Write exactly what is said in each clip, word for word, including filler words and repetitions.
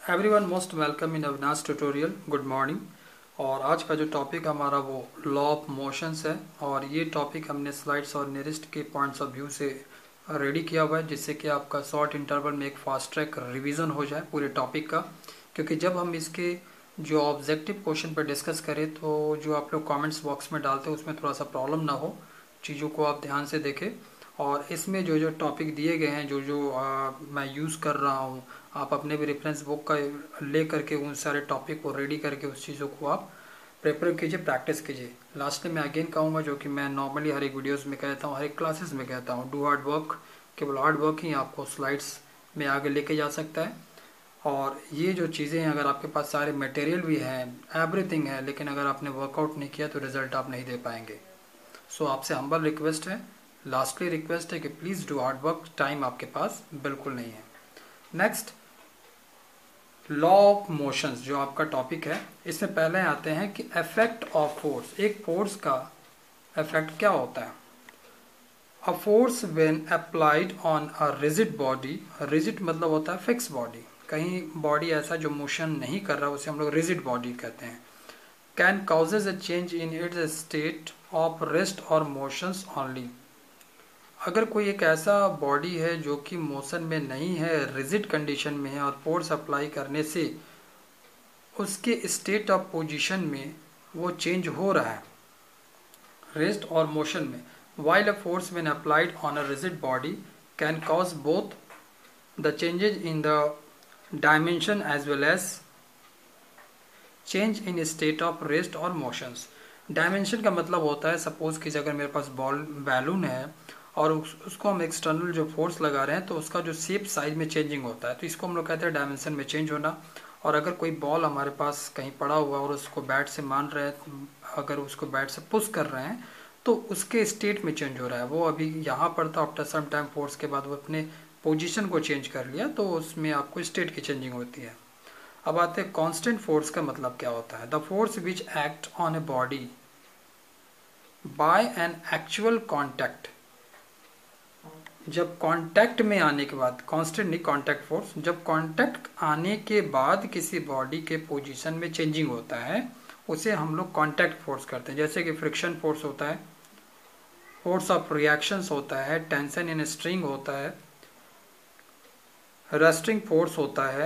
Everyone most welcome in Avinash tutorial. Good morning. और आज का जो टॉपिक हमारा वो लॉ ऑफ मोशंस है और ये टॉपिक हमने स्लाइड्स और नियरेस्ट के पॉइंट्स ऑफ व्यू से रेडी किया हुआ है, जिससे कि आपका शॉर्ट इंटरवल में एक फास्ट ट्रैक रिवीजन हो जाए पूरे टॉपिक का। क्योंकि जब हम इसके जो ऑब्जेक्टिव क्वेश्चन पर डिस्कस करें तो जो आप लोग कॉमेंट्स बॉक्स में डालते हैं उसमें थोड़ा सा प्रॉब्लम ना हो, चीज़ों को आप ध्यान से देखें। और इसमें जो जो टॉपिक दिए गए हैं, जो जो आ, मैं यूज़ कर रहा हूँ, आप अपने भी रेफरेंस बुक का ले करके उन सारे टॉपिक को रेडी करके उस चीज़ों को आप प्रिपेयर कीजिए, प्रैक्टिस कीजिए। लास्ट में मैं अगेन कहूँगा, जो कि मैं नॉर्मली हर एक वीडियोस में कहता हूँ, हर एक क्लासेस में कहता हूँ, डू हार्ड वर्क। केवल हार्ड वर्क ही आपको स्लाइड्स में आगे लेके जा सकता है। और ये जो चीज़ें हैं, अगर आपके पास सारे मटेरियल भी हैं, एवरीथिंग है, लेकिन अगर आपने वर्कआउट नहीं किया तो रिजल्ट आप नहीं दे पाएंगे। सो so, आपसे हम्बल रिक्वेस्ट है, लास्टली रिक्वेस्ट है कि please do hard work. Time आपके पास बिल्कुल नहीं है। नेक्स्ट, लॉ ऑफ मोशंस जो आपका टॉपिक है, इसमें पहले आते हैं कि इफेक्ट ऑफ फोर्स। एक फोर्स का इफेक्ट क्या होता है? A force when applied on a rigid body. Rigid मतलब होता है फिक्स बॉडी, कहीं बॉडी ऐसा जो मोशन नहीं कर रहा, उसे हम लोग रिजिड बॉडी कहते हैं। Can causes a change in its state of rest और मोशंस ओनली। अगर कोई एक ऐसा बॉडी है जो कि मोशन में नहीं है, रिजिड कंडीशन में है, और फोर्स अप्लाई करने से उसके स्टेट ऑफ पोजीशन में वो चेंज हो रहा है, रेस्ट और मोशन में, while a force when applied on a rigid body can cause both the changes in the dimension as well as change in state of rest और motions। Dimension का मतलब होता है, सपोज कि अगर मेरे पास बॉल बैलून है और उस, उसको हम एक्सटर्नल जो फोर्स लगा रहे हैं तो उसका जो शेप साइज में चेंजिंग होता है, तो इसको हम लोग कहते हैं डायमेंशन में चेंज होना। और अगर कोई बॉल हमारे पास कहीं पड़ा हुआ और उसको बैट से मान रहे हैं, अगर उसको बैट से पुश कर रहे हैं तो उसके स्टेट में चेंज हो रहा है। वो अभी यहाँ पर था, आफ्टर सम टाइम फोर्स के बाद वो अपने पोजीशन को चेंज कर लिया, तो उसमें आपको स्टेट की चेंजिंग होती है। अब आते हैं कांस्टेंट फोर्स का मतलब क्या होता है। The force which act on a body by an actual contact. जब कांटेक्ट में आने के बाद, कांस्टेंट नहीं, कांटेक्ट फोर्स, जब कांटेक्ट आने के बाद किसी बॉडी के पोजीशन में चेंजिंग होता है, उसे हम लोग कांटेक्ट फोर्स करते हैं। जैसे कि फ्रिक्शन फोर्स होता है, फोर्स ऑफ रिएक्शंस होता है, टेंशन इन स्ट्रिंग होता है, रेस्टिंग फोर्स होता है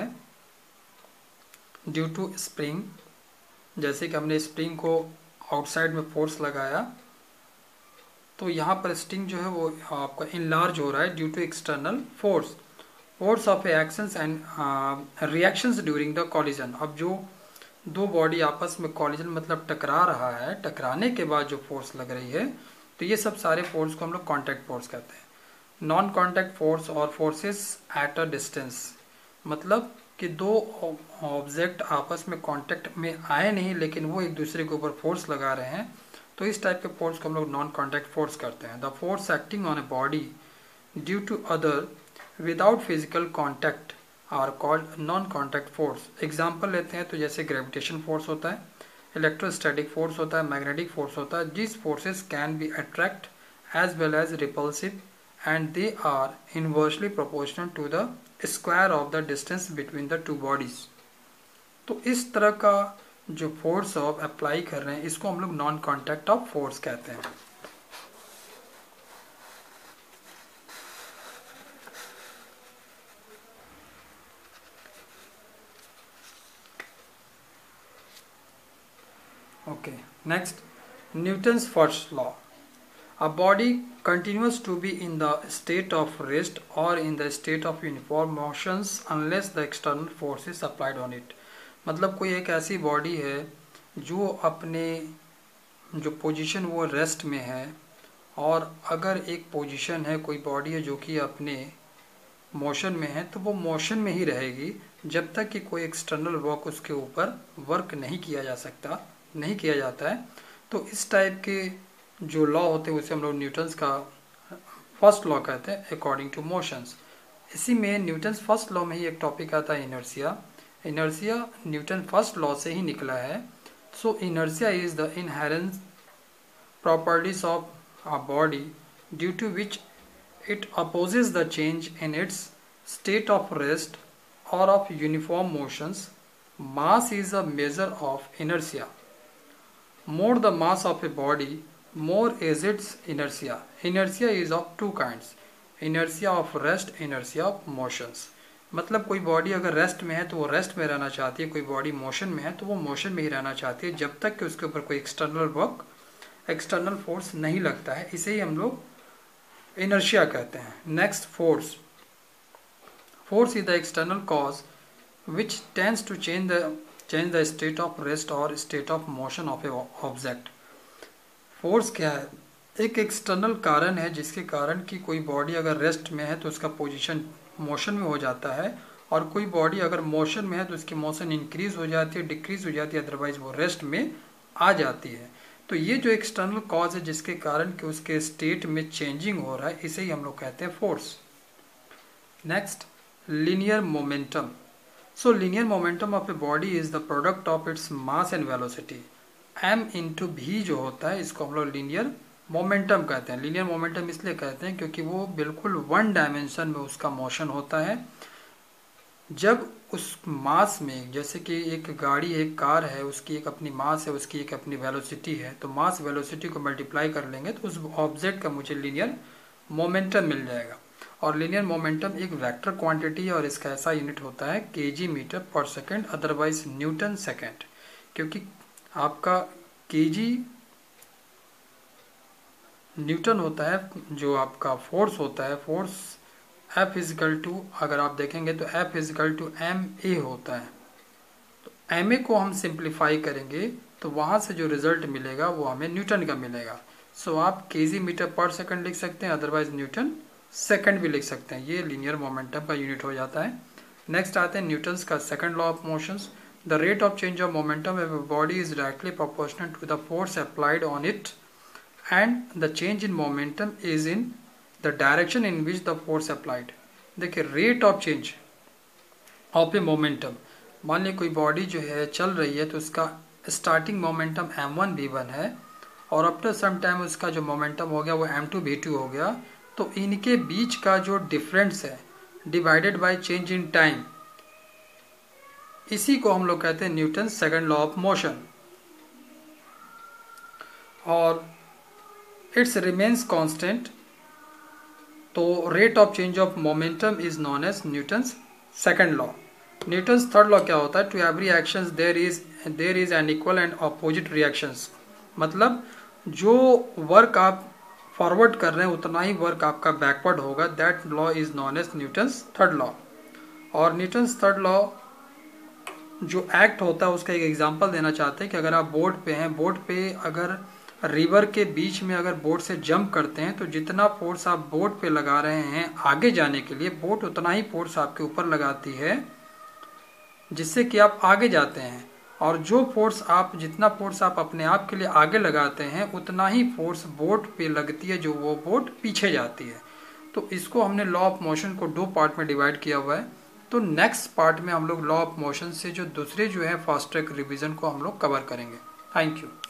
ड्यू टू स्प्रिंग। जैसे कि हमने स्प्रिंग को आउटसाइड में फोर्स लगाया तो यहाँ पर स्ट्रिंग जो है वो आपका इनलार्ज हो रहा है due to external force. Force of actions and reactions during the collision. अब जो दो बॉडी आपस में कॉलिजन मतलब टकरा रहा है, टकराने के बाद जो फोर्स लग रही है, तो ये सब सारे फोर्स को हम लोग कॉन्टैक्ट फोर्स कहते हैं। नॉन कॉन्टैक्ट फोर्स और फोर्सेस एट अ डिस्टेंस, मतलब कि दो ऑब्जेक्ट आपस में कांटेक्ट में आए नहीं लेकिन वो एक दूसरे के ऊपर फोर्स लगा रहे हैं, तो इस टाइप के फोर्स को हम लोग नॉन कॉन्टैक्ट फोर्स करते हैं। The force acting on a body due to other without physical contact are called non contact force. Example लेते हैं तो जैसे ग्रेविटेशन फोर्स होता है, इलेक्ट्रोस्टैटिक फोर्स होता है, मैग्नेटिक फोर्स होता है। This forces can be attract as well as repulsive and they are inversely proportional to the square of the distance between the two bodies। तो इस तरह का जो फोर्स ऑफ अप्लाई कर रहे हैं, इसको हम लोग नॉन कॉन्टैक्ट ऑफ फोर्स कहते हैं। Okay, next, Newton's first law. A body continues to be in the state of rest or in the state of uniform motions unless the external force is applied on it। मतलब कोई एक ऐसी body है जो अपने जो position वो rest में है, और अगर एक पोजीशन है, कोई बॉडी है जो कि अपने मोशन में है, तो वो मोशन में ही रहेगी जब तक कि कोई एक्सटर्नल वर्क उसके ऊपर वर्क नहीं किया जा सकता, नहीं किया जाता है। तो इस टाइप के जो लॉ होते हैं उसे हम लोग न्यूटन्स का फर्स्ट लॉ कहते हैं अकॉर्डिंग टू मोशंस। इसी में न्यूटन्स फर्स्ट लॉ में ही एक टॉपिक आता है inertia. Inertia Newton first law से ही निकला है। So inertia is the inherent properties of a body due to which it opposes the change in its state of rest or of uniform motions, mass is a measure of inertia. More the mass of a body, more is its inertia. Inertia is of two kinds, inertia of rest, inertia of motions. मतलब कोई body अगर rest में है तो वो rest में रहना चाहती है, कोई बॉडी मोशन में है तो वो मोशन में ही रहना चाहती है, जब तक कि उसके ऊपर कोई एक्सटर्नल वर्क, एक्सटर्नल फोर्स नहीं लगता है। इसे ही हम लोग इनर्शिया कहते हैं। Next, force. Force is the external cause which tends to change the change the state of rest और state of motion of a object. Force क्या है? एक एक्सटर्नल कारण है जिसके कारण कि कोई बॉडी अगर रेस्ट में है तो उसका पोजीशन मोशन में हो जाता है, और कोई बॉडी अगर मोशन में है तो उसकी मोशन इंक्रीज हो जाती है, डिक्रीज हो जाती है, अदरवाइज वो रेस्ट में आ जाती है। तो ये जो एक्सटर्नल कॉज है जिसके कारण कि उसके स्टेट में चेंजिंग हो रहा है, इसे ही हम लोग कहते हैं force. Next, linear momentum. So linear momentum of a body is the product of its mass and velocity. M into भी जो होता है इसको हम लोग लीनियर मोमेंटम कहते हैं। लीनियर मोमेंटम इसलिए कहते हैं क्योंकि वो बिल्कुल वन डायमेंशन में उसका मोशन होता है। जब उस मास में, जैसे कि एक गाड़ी, एक कार है, उसकी एक अपनी मास है, उसकी एक अपनी वेलोसिटी है, तो मास वेलोसिटी को मल्टीप्लाई कर लेंगे तो उस ऑब्जेक्ट का मुझे लीनियर मोमेंटम मिल जाएगा। और लीनियर मोमेंटम एक वेक्टर क्वांटिटी है और इसका ऐसा यूनिट होता है kg metre per second, otherwise Newton second. क्योंकि आपका केजी न्यूटन होता है, जो आपका फोर्स होता है, फोर्स F फिजिकल टू, अगर आप देखेंगे तो F physical to m a होता है। तो एम ए को हम सिंप्लीफाई करेंगे तो वहाँ से जो रिजल्ट मिलेगा वो हमें न्यूटन का मिलेगा। सो so, आप केजी मीटर पर सेकंड लिख सकते हैं, अदरवाइज न्यूटन सेकंड भी लिख सकते हैं। ये लीनियर मोमेंटम का यूनिट हो जाता है। नेक्स्ट आते हैं न्यूटन्स का second law of motions. The rate of change of momentum of a body is directly proportional to the force applied on it, and the change in momentum is in the direction in which the force applied। देखिए, rate of change of a momentum, मान लीजिए कोई body जो है चल रही है तो उसका starting momentum m one b one है, और आफ्टर सम टाइम उसका जो मोमेंटम हो गया वो एम टू बी टू हो गया। तो इनके बीच का जो डिफरेंस है divided by change in time, इसी को हम लोग कहते हैं Newton second law of motion. और इट्स रिमेन्स कांस्टेंट, तो rate of change of momentum is known as Newton's second law. Newton's third law क्या होता है? To every actions there is there is an equal and opposite reactions. मतलब जो work आप forward कर रहे हैं उतना ही वर्क आपका बैकवर्ड होगा। That law is known as Newton's third law. और न्यूटन्स थर्ड लॉ जो एक्ट होता है उसका एक एग्जांपल देना चाहते हैं कि अगर आप बोट पे हैं, बोट पे अगर रिवर के बीच में अगर बोट से जंप करते हैं तो जितना फोर्स आप बोट पे लगा रहे हैं आगे जाने के लिए, बोट उतना ही फोर्स आपके ऊपर लगाती है जिससे कि आप आगे जाते हैं। और जो फोर्स आप जितना फोर्स आप अपने आप के लिए आगे लगाते हैं उतना ही फोर्स बोट पे लगती है जो वो बोट पीछे जाती है। तो इसको हमने लॉ ऑफ मोशन को दो पार्ट में डिवाइड किया हुआ है। तो नेक्स्ट पार्ट में हम लोग लॉ ऑफ मोशन से जो दूसरे जो है फास्ट ट्रैक रिवीजन को हम लोग कवर करेंगे। Thank you.